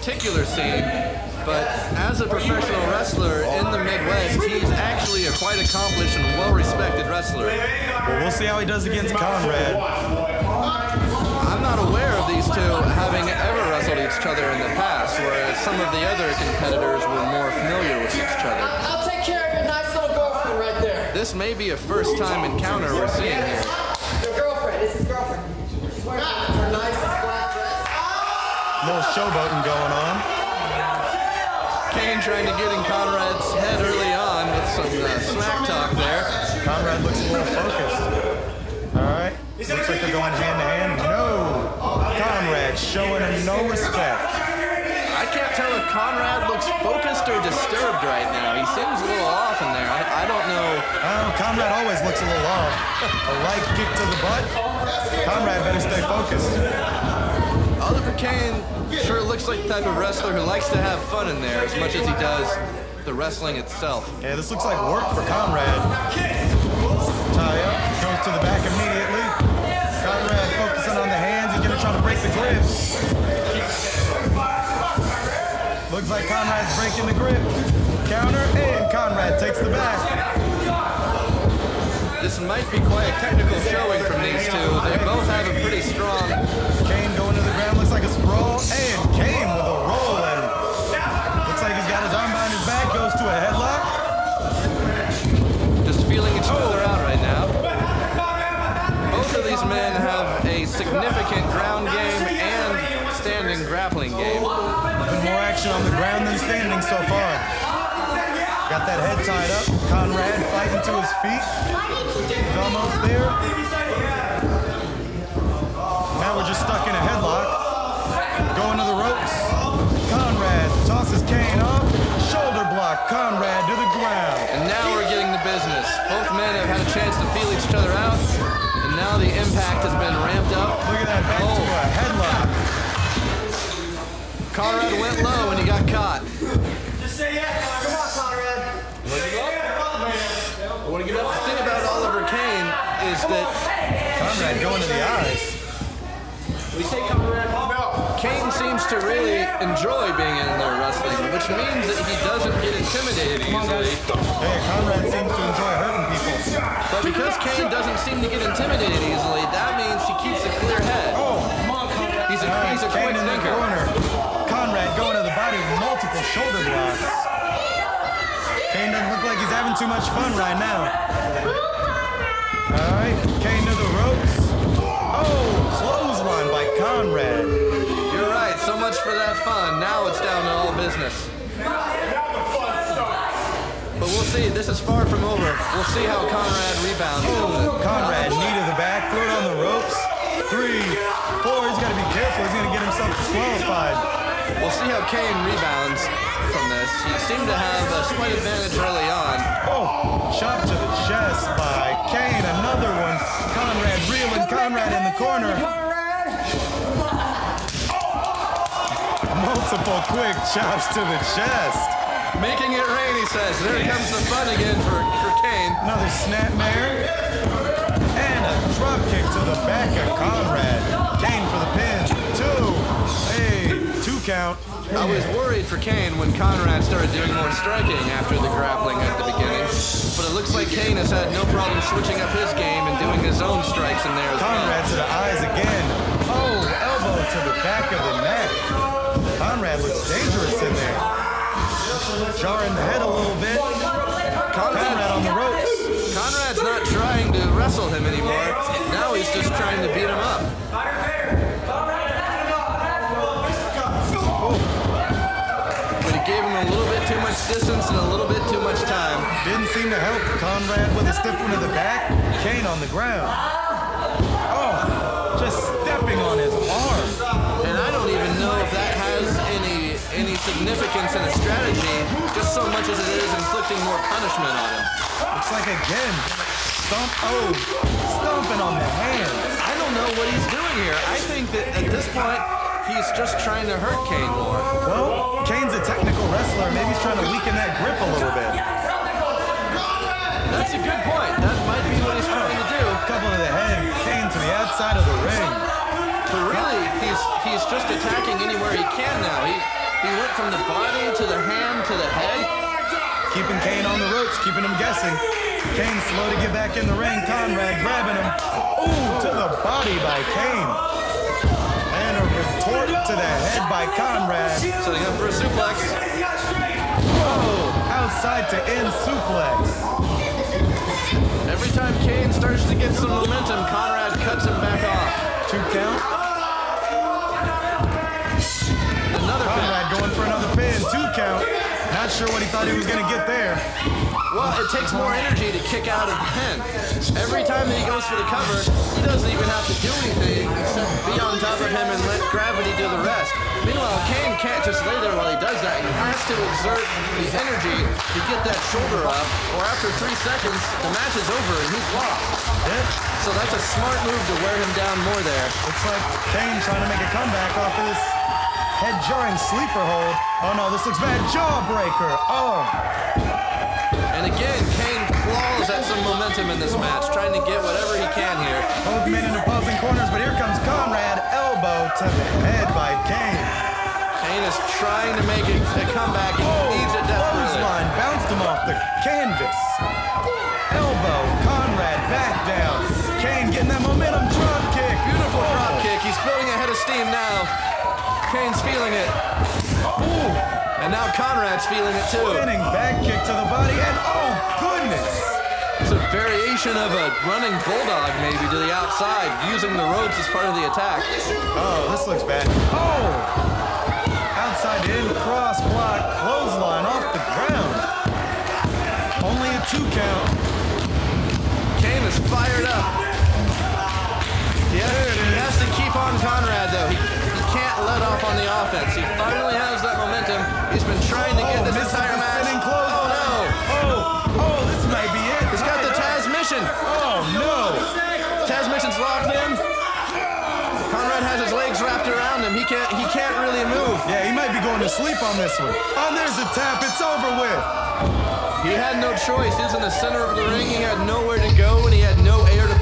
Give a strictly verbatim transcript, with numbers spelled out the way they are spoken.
particular scene, but as a professional wrestler in the Midwest, he's actually a quite accomplished and well-respected wrestler. Well, we'll see how he does against Konrad. I'm not aware of these two having ever wrestled each other in the past, whereas some of the other competitors were more familiar with each other. I'll take care of your nice little girlfriend right there. This may be a first-time encounter we're seeing here. Your girlfriend, this is girlfriend. She's wearing her nice black dress. Little showboating going on. Cain trying to get in Konrad's head early on with some uh, smack talk there. Konrad looks a little focused. All right. Looks like they're going hand to hand. No. Konrad showing him no respect. I can't tell if Konrad looks focused or disturbed right now. He seems a little off in there. I, I don't know. Oh, Konrad always looks a little off. A light kick to the butt. Konrad better stay focused. Oliver Cain sure looks like the type of wrestler who likes to have fun in there as much as he does the wrestling itself. Yeah, this looks like work for Konrad. Tie up, goes to the back immediately. Konrad focusing on the hands. He's gonna try to break the grip. Looks like Konrad's breaking the grip. Counter, and Konrad takes the back. This might be quite a technical showing from these two. They both have a pretty strong... Cain going to the ground, looks like a sprawl, and Cain with a roll, and looks like he's got his arm behind his back, goes to a headlock. Just feeling each other out right now. Both of these men have a significant ground game and standing grappling game. Been more action on the ground than standing so far. Got that head tied up. Konrad fighting to his feet. He's almost there. Now we're just stuck in a headlock. Going to the ropes. Konrad tosses Cain off. Shoulder block. Konrad to the ground. And now we're getting the business. Both men have had a chance to feel each other out. And now the impact has been ramped up. Look at that, back oh. to a headlock. Konrad went low and he got caught. Just say yeah. Come on, Konrad. What do you get up? The thing about Oliver Cain is that Konrad going to the eyes. We say Konrad. Cain seems to really enjoy being in there wrestling, which means that he doesn't get intimidated easily. Hey, Konrad seems to enjoy hurting people. But because Cain doesn't seem to get intimidated easily, that means he keeps a clear head. Oh, he's a, right, he's a Cain quick in the thinker. corner. Konrad going to the body with multiple shoulder blocks. Cain doesn't look like he's having too much fun right now. All right, Cain to the ropes. Oh, clothesline by Konrad. You're right, so much for that fun. Now it's down to all business. But we'll see, this is far from over. We'll see how Konrad rebounds. Oh, Konrad, knee to the back, throw it on the ropes. Three, four, he's got to be careful. He's going to get himself disqualified. We'll see how Cain rebounds from this. He seemed to have a slight advantage early on. Oh, chop to the chest by Cain. Another one. Konrad reeling. Konrad in the corner. Multiple quick chops to the chest. Making it rain, he says. There comes the fun again for, for Cain. Another snapmare. And a drop kick to the back of Konrad. Cain for the pin. Two. Hey, two count. I was worried for Cain when Konrad started doing more striking after the grappling at the beginning. But it looks like Cain has had no problem switching up his game and doing his own strikes in there as well. Konrad to the eyes again. Oh, elbow to the back of the neck. Konrad looks dangerous in there. Jarring the head a little bit. Konrad, Konrad on the ropes. Konrad's not trying to wrestle him anymore. Now he's just trying to beat him up. But he gave him a little bit too much distance and a little bit too much time. Didn't seem to help. Konrad with a stiff one to the back. Cain on the ground. Oh, just stepping on his arm. And I don't even know if that has any any significance in a strategy, just so much as it is inflicting more punishment on him. Looks like again, stomp, oh, stomping on the hand. I don't know what he's doing here. I think that at this point, he's just trying to hurt Cain more. Well, Cain's a technical wrestler. Maybe he's trying to weaken that grip a little bit. That's a good point. That might be what he's trying to do. Couple to the head, Cain to the outside of the ring. But really, he's he's just attacking anywhere he can now. He He went from the body to the hand to the head. Keeping Cain on the ropes, keeping him guessing. Cain slow to get back in the ring. Konrad grabbing him. Ooh, to the body by Cain. And a retort to the head by Konrad. Setting up for a suplex. Whoa, outside to end suplex. Every time Cain starts to get some momentum, Konrad cuts him back off. Two count. Another Konrad pin. going for another pin. Two count. Not sure what he thought he was going to get there. Well, it takes more energy to kick out of the pin. Every time that he goes for the cover, he doesn't even have to do anything except be on top of him and let gravity do the rest. Meanwhile, Cain can't just lay there while he does that. He has to exert the energy to get that shoulder up, or after three seconds, the match is over and he's lost. Yeah. So that's a smart move to wear him down more there. Looks like Cain trying to make a comeback off of this head-jarring sleeper hold. Oh no, this looks bad. Jawbreaker. Oh. And again, Cain claws at some momentum in this match, trying to get whatever he can here. Both men in opposing corners, but here comes Konrad. Elbow to the head by Cain. Cain is trying to make a, a comeback and he needs it desperately. Line bounced him off the canvas. Elbow, Konrad back down. Cain getting that momentum drop kick. Beautiful drop kick. He's building a head of steam now. Cain's feeling it. Ooh. And now Konrad's feeling it too. Spinning back kick to the body, and oh goodness! It's a variation of a running bulldog maybe to the outside, using the ropes as part of the attack. Oh, this looks bad. Oh! Outside in, cross block, clothesline off the ground. Only a two count. Cain is fired up. Yeah, he has to keep on Konrad though. He, he can't let off on the offense. He finally has that momentum. He's been trying to get Oh, this misses entire the match. spinning Oh clothesline. no! Oh, oh, this might be it. He's got the Taz mission. Oh no! Taz mission's locked in. Konrad has his legs wrapped around him. He can't. He can't really move. Yeah, he might be going to sleep on this one. Oh, there's a tap. It's over with. He had no choice. He's in the center of the ring. He had nowhere to go, and he had no air to